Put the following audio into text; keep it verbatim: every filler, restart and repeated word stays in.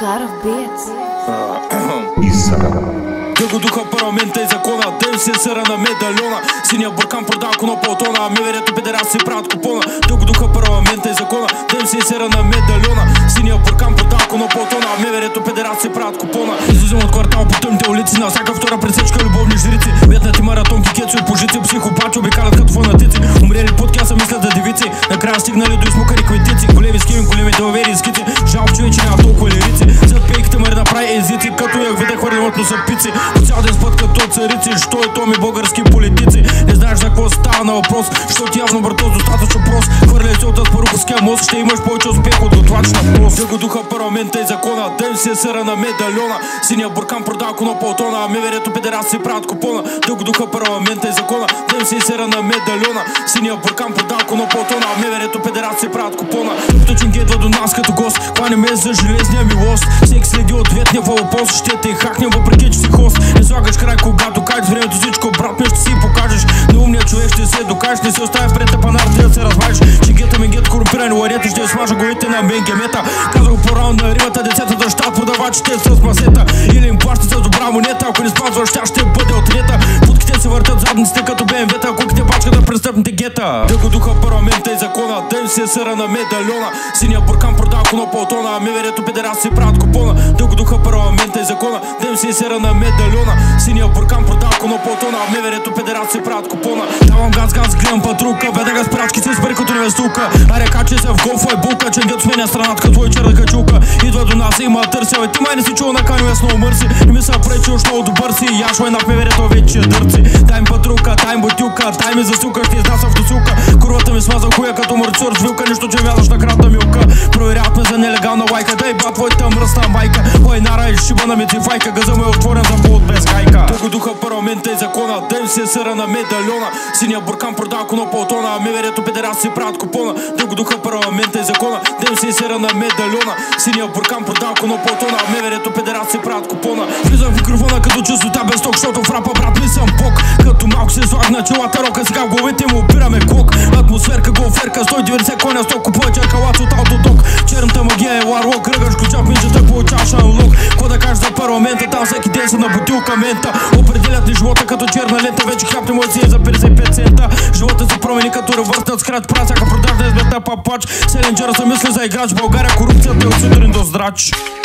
Макаров Beats. Да го духа парламента и закона, ден си съра на медальона. Синия буркан продава коно по тона, меверето педераси правят купона. Да го духа парламента и закона, ден си съра на медальона. Синия буркан продава коно по тона, меверето педераси правят купона. Излизам от квартал по тъмните улици, на всяка втора пресечка любовни жрици. Метнати маратонки, кецо и пожици, психопати обикалят като фанатици. Умрели под кяса мислят за девици, накрая стигнали до измукари кветици. Големи скими, големи далавери и скици, жал човече няма толкова лирици. Зад пейките мари направи езици, като я видя хвърлим от носа пици. По цял ден спът като царици, що е то ми български политици. Не знаеш за какво става на въпрос, защото явно братос достатъчно прост. Хвърляй се от Аспаруховския мост, ще имаш повече успех от готвач на пост. Да го духа парламента и закона, ден си е съра на медальона. Синия буркан продава коно по тона, меверето педераси си правят купона. Да го духа парламента и закона, ден си е съра на медальона. Синия буркан продава коно по тона, меверето педераси си правят купона. Точен идва до нас като гост, хвани ме за железния ми лост. Всеки следи ответния въпрос, ще те хакнем въпреки че си хост. Не слагаш край когато кажеш времето всичко, брат ми ще си покажеш. Но умният човек ще се докажеш, не се оставя пред тъпанарите да се развалиш. Шегета ми гет корумпирани ларета, ще смажа главите на бенкемета. Казах по-рано на римата, децата да щат подавачите с масета. Или им плащат с добра монета, ако не спазваш тя ще бъде отрета. Путките се въртат задниците като Б М В-та, куките бачкат на престъпните гета. Да го духа парламента и закона, ден си е съра на медальона. Синия буркан продава коно по тона, меверето педераси си правят купона. Да го духа парламента и закона, ден си е съра на медальона. Синия буркан продава коно по тона, меверето педераси си правят купона. Давам газ, газ, гледам патрука, ведега с прачки си с пари като невестука. А река че се в голфа е булка, ченгето сменя страната като твой черна качулка. Идва до нас и има търся, бе ти май не си чул на каню, аз много мърси. Не ми са пречи, уж много добър си, яшо е на меверето вече дърци. Дай им патрука, дай им бутилка, дай ми засилка, ще изнася в досилка. Курвата ми смаза хуя като мърцур с вилка, нищо че вязаш на кратна милка. Проверяват ме за нелегална лайка, дай ба твоята мръсна майка. Ой, нара и шиба на метифайка, газа му е отворен за повод без хайка. Да го духа парламента и закона, ден си е съра на медальона. Синия буркан продава коно по тона, меверето педераси си правят купона. Да го духа парламента и закона, ден си е съра на медальона. Синия буркан продава коно по тона, меверето педераси си правят купона. Влизам в микрофона като чистота без ток, защото в рапа брат ми съм бог. Като малко се слаг на челата рока, сега в главите му опираме кок. Атмосферка, голферка, сто и деветдесет коня, сто купува черкалац от аутодок. Черната магия е ларлок, кръгаш ключа в минчета, получаваш аналог. Какво да кажеш за парламента, там всеки ден са на бутилка мента. Определят ни живота като черна лента, вече хляб не може си е за петдесет и пет цента. Живота се промени като ревърснат скрат, прав всяка продажна измета папач. Селенджера се мисли за играч, България корупцията е от сутрин до здрач.